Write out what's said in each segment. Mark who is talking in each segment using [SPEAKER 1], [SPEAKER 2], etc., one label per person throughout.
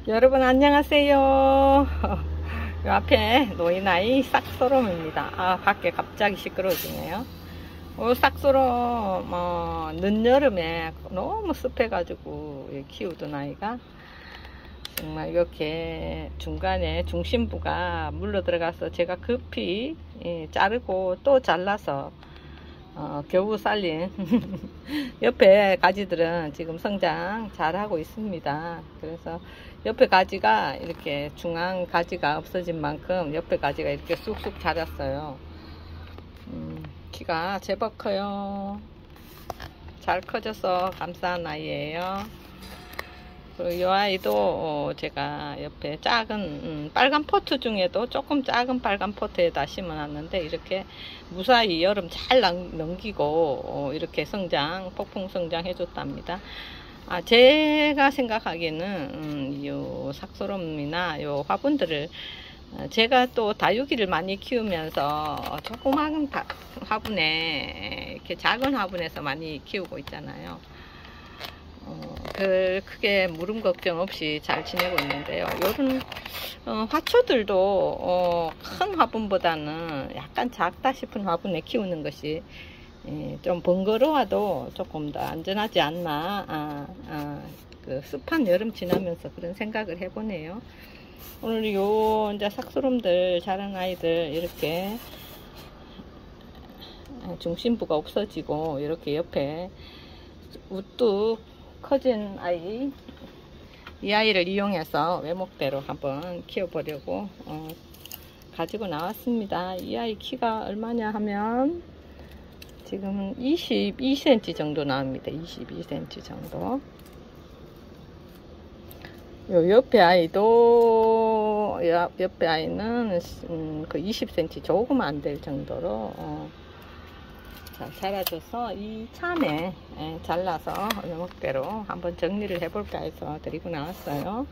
[SPEAKER 1] 여러분 안녕하세요. 요 앞에 노인아이 싹소롬입니다. 아, 밖에 갑자기 시끄러워지네요. 싹소롬 늦여름에 너무 습해가지고 키우던 아이가 정말 이렇게 중간에 중심부가 물러 들어가서 제가 급히 자르고 또 잘라서 겨우 살린 옆에 가지들은 지금 성장 잘 하고 있습니다. 그래서 옆에 가지가 이렇게 중앙 가지가 없어진 만큼 옆에 가지가 이렇게 쑥쑥 자랐어요. 키가 제법 커요. 잘 커져서 감사한 아이예요. 그리고 이 아이도 제가 옆에 작은 빨간 포트 중에도 조금 작은 빨간 포트에다 심어놨는데 이렇게 무사히 여름 잘 넘기고 이렇게 폭풍 성장 해줬답니다. 제가 생각하기에는 요 삭소롬이나 요 화분들을 제가 또 다육이를 많이 키우면서 조그마한 화분에 이렇게 작은 화분에서 많이 키우고 있잖아요. 별 크게 물음 걱정 없이 잘 지내고 있는데요. 요런 화초들도 큰 화분보다는 약간 작다 싶은 화분에 키우는 것이 좀 번거로워도 조금 더 안전하지 않나 그 습한 여름 지나면서 그런 생각을 해보네요. 오늘 요 이제 삭소롬들 자란 아이들 이렇게 중심부가 없어지고 이렇게 옆에 우뚝 커진 아이, 이 아이를 이용해서 외목대로 한번 키워보려고 가지고 나왔습니다. 이 아이 키가 얼마냐 하면 지금 22cm 정도 나옵니다. 22cm 정도. 요 옆에 아이도 옆에 아이는 그 20cm 조금 안 될 정도로 잘 자라줘서 이 참에 잘라서 외목대로 한번 정리를 해볼까 해서 데리고 나왔어요.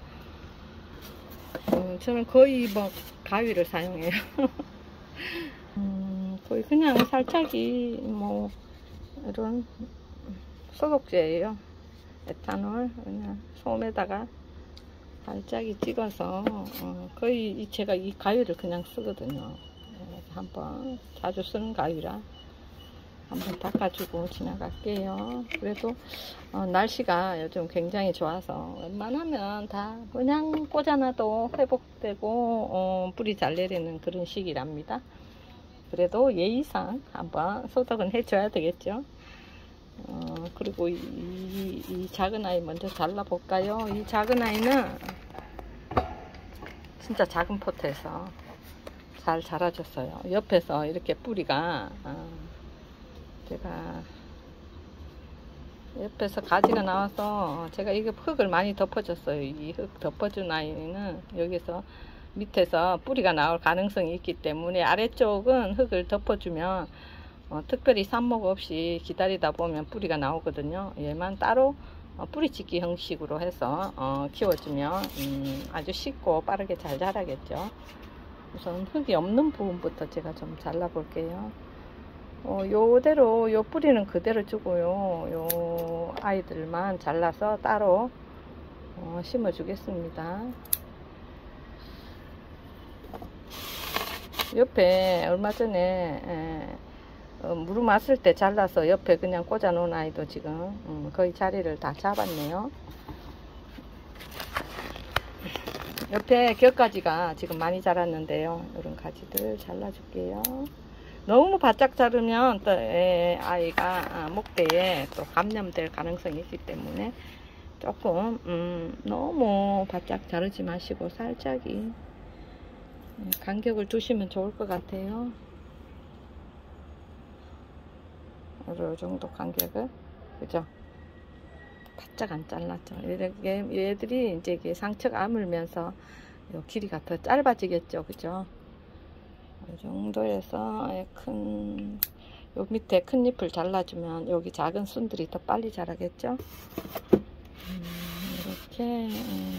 [SPEAKER 1] 저는 거의 가위를 사용해요. 거의 그냥 살짝이 이런 소독제예요. 에탄올 그냥 솜에다가 살짝이 찍어서 거의 제가 이 가위를 그냥 쓰거든요. 한번 자주 쓰는 가위라 한번 닦아주고 지나갈게요. 그래도 날씨가 요즘 굉장히 좋아서 웬만하면 다 그냥 꽂아놔도 회복되고 뿌리 잘 내리는 그런 시기랍니다. 그래도 예의상 한번 소독은 해줘야 되겠죠. 그리고 이 작은 아이 먼저 잘라볼까요? 이 작은 아이는 진짜 작은 포트에서 잘 자라줬어요. 옆에서 이렇게 뿌리가 제가 옆에서 가지가 나와서 제가 이게 흙을 많이 덮어줬어요. 이 흙 덮어준 아이는 여기서 밑에서 뿌리가 나올 가능성이 있기 때문에 아래쪽은 흙을 덮어주면 특별히 삽목 없이 기다리다 보면 뿌리가 나오거든요. 얘만 따로 뿌리찍기 형식으로 해서 키워주면 아주 쉽고 빠르게 잘 자라겠죠. 우선 흙이 없는 부분부터 제가 좀 잘라 볼게요. 요대로 요 뿌리는 그대로 주고요. 요 아이들만 잘라서 따로 심어 주겠습니다. 옆에 얼마 전에 무릎 왔을 때 잘라서 옆에 그냥 꽂아 놓은 아이도 지금 거의 자리를 다 잡았네요. 옆에 격가지가 지금 많이 자랐는데요. 이런 가지들 잘라줄게요. 너무 바짝 자르면 또 아이가 목대에 또 감염될 가능성이 있기 때문에 조금 너무 바짝 자르지 마시고 살짝이 간격을 두시면 좋을 것 같아요. 이 정도 간격을, 그죠? 바짝 안 잘랐죠. 얘들이 이제 상처가 아물면서 요 길이가 더 짧아지겠죠, 그죠? 이 정도에서 요 밑에 큰 잎을 잘라주면 여기 작은 순들이 더 빨리 자라겠죠? 이렇게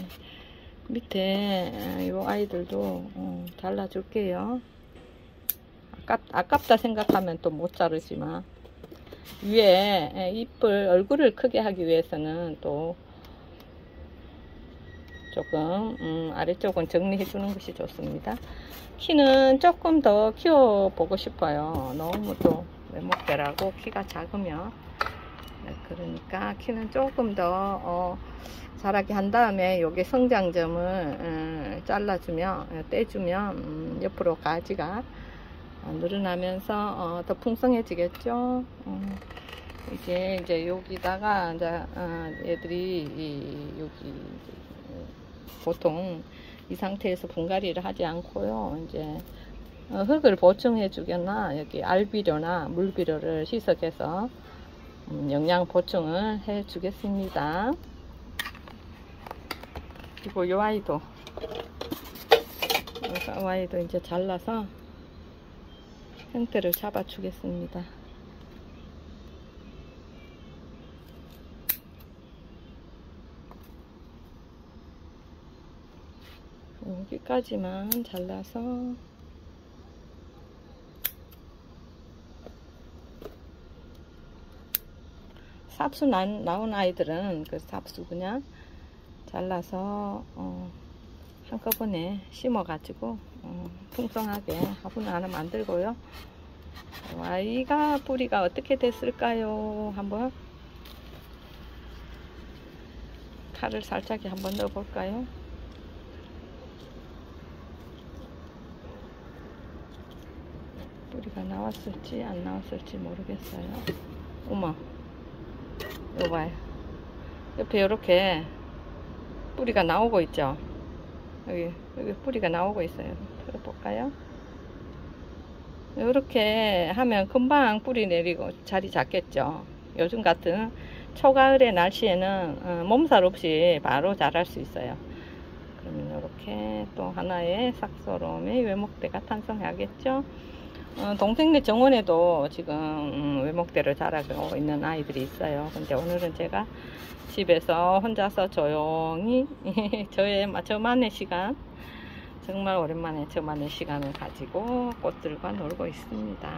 [SPEAKER 1] 밑에 요 아이들도 잘라줄게요. 아깝다 생각하면 또 못 자르지만 위에 얼굴을 크게 하기 위해서는 또 조금 아래쪽은 정리해 주는 것이 좋습니다. 키는 조금 더 키워보고 싶어요. 너무 또 외목대라고 키가 작으면. 그러니까 키는 조금 더 자라게 한 다음에 요게 성장점을 잘라주면, 떼주면 옆으로 가지가 늘어나면서 더 풍성해지겠죠. 이제 여기다가 이제 얘들이 여기 보통 이 상태에서 분갈이를 하지 않고요. 이제 흙을 보충해 주거나 여기 알비료나 물비료를 희석해서 영양 보충을 해 주겠습니다. 그리고 이 아이도 이제 잘라서 형태를 잡아 주겠습니다. 여기까지만 잘라서 삽수 나온 아이들은 그 삽수 그냥 잘라서 한꺼번에 심어 가지고 풍성하게 화분을 하나 만들고요. 아이가 뿌리가 어떻게 됐을까요? 한번 칼을 살짝 한번 넣어 볼까요? 뿌리가 나왔을지 안 나왔을지 모르겠어요. 어머, 이거 봐요. 옆에 이렇게 뿌리가 나오고 있죠. 여기 뿌리가 나오고 있어요. 들어볼까요? 이렇게 하면 금방 뿌리 내리고 자리 잡겠죠. 요즘 같은 초가을의 날씨에는 몸살 없이 바로 자랄 수 있어요. 그러면 이렇게 또 하나의 삭소롬의 외목대가 탄생하겠죠. 동생네 정원에도 지금 외목대를 자라고 있는 아이들이 있어요. 근데 오늘은 제가 집에서 혼자서 조용히 저만의 시간, 정말 오랜만에 저만의 시간을 가지고 꽃들과 놀고 있습니다.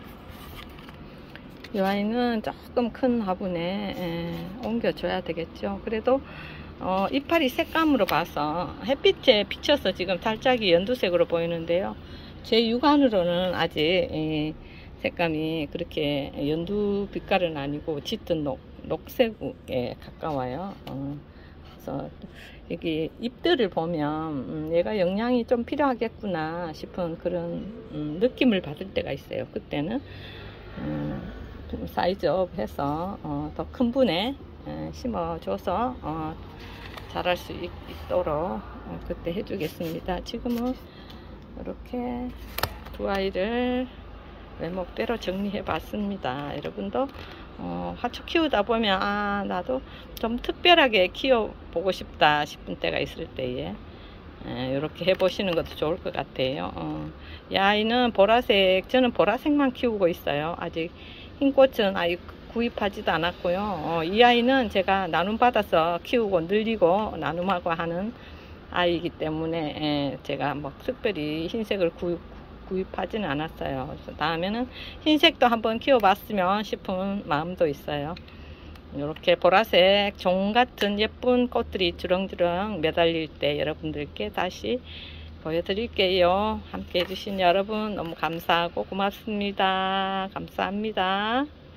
[SPEAKER 1] 이 아이는 조금 큰 화분에 옮겨줘야 되겠죠. 그래도 이파리 색감으로 봐서 햇빛에 비쳐서 지금 살짝이 연두색으로 보이는데요. 제 육안으로는 아직 색감이 그렇게 연두 빛깔은 아니고 짙은 녹색에 가까워요. 그래서 여기 잎들을 보면 얘가 영양이 좀 필요하겠구나 싶은 그런 느낌을 받을 때가 있어요. 그때는 좀 사이즈업 해서 더 큰 분에 심어줘서 자랄 수 있도록 그때 해주겠습니다. 지금은 이렇게 두 아이를 외목대로 정리해 봤습니다. 여러분도 화초 키우다 보면 나도 좀 특별하게 키워보고 싶다 싶은 때가 있을 때에 이렇게 해보시는 것도 좋을 것 같아요. 이 아이는 보라색, 저는 보라색만 키우고 있어요. 아직 흰꽃은 아직 구입하지도 않았고요. 이 아이는 제가 나눔 받아서 키우고 늘리고 나눔하고 하는 아이이기 때문에 제가 뭐 특별히 흰색을 구입하지는 않았어요. 그래서 다음에는 흰색도 한번 키워봤으면 싶은 마음도 있어요. 이렇게 보라색 종 같은 예쁜 꽃들이 주렁주렁 매달릴 때 여러분들께 다시 보여드릴게요. 함께 해주신 여러분 너무 감사하고 고맙습니다. 감사합니다.